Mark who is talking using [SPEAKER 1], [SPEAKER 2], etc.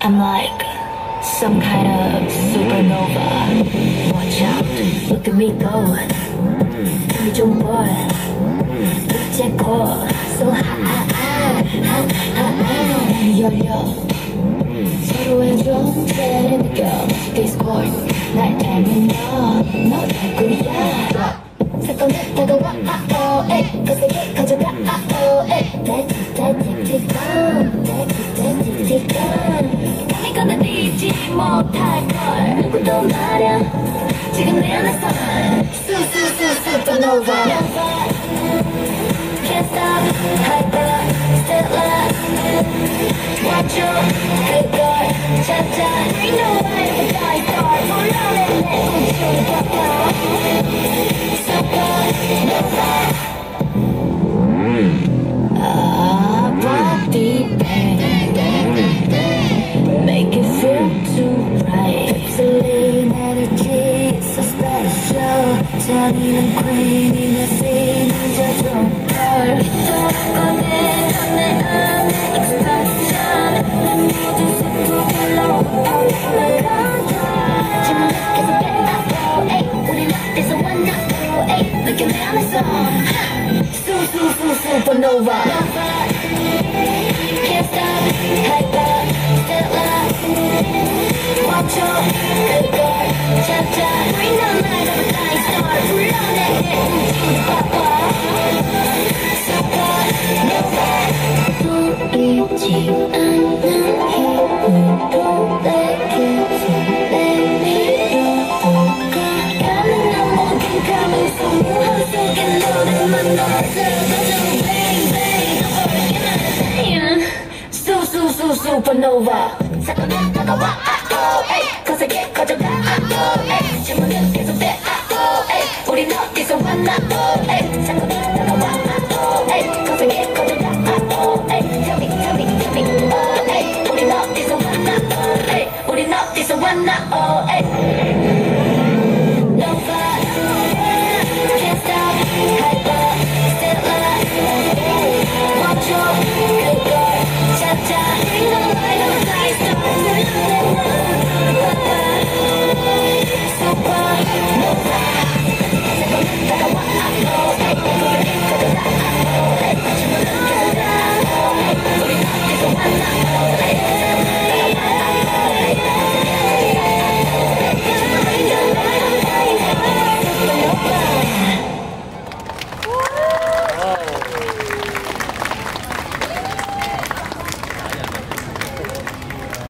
[SPEAKER 1] I'm like some kind of supernova. Watch out, look at me going. 불 좀 볼, 이제 곧 so high, 열려. 서로의 존재를 느껴. Discord 날 닮은 너 달구리야. 사건 다가와, 에이, 거세게 가져가, 에이. 감히 건너뛰지 못할걸. 누구도 말야 지금 내 안에서 supernova. Can't stop, hyper, stellar. watch out, 그걸 찾아. We know why we die star. 몰라내 내 우주를 바꿔. supernova. body bang, make it feel too right. Pixelating energy, so special. 잔인한 queen이네 feeling 저좀 걸. 꺼내 내 안에 expression. 내 모든 슬픔을 올라가. 지금 계속 빼앗고, 에이. 우린 어디서 왔냐고, 에이. 느껴 내 안에서 supernova. Can't stop, hyper, stellar. watch out, 그걸 찾아. We know light of a dying star. 불러내 내 우주를 바꿔. supernova. 보이지 않는 힘으로 내게 내밀어오가. 가능한 모든 감성 무한 속에 너를 만나서 supernova. 사건은 다가와, 에이. 거세게 가져가, 에이. 질문은 계속돼, 에이. 우린 어디서 왔나, 에이. 사건은 다가와, 에이. 거세게 가져가, 에이. tell me, 에이. 우린 어디서 왔나, 에이. 우린 어디서 왔나, 에이.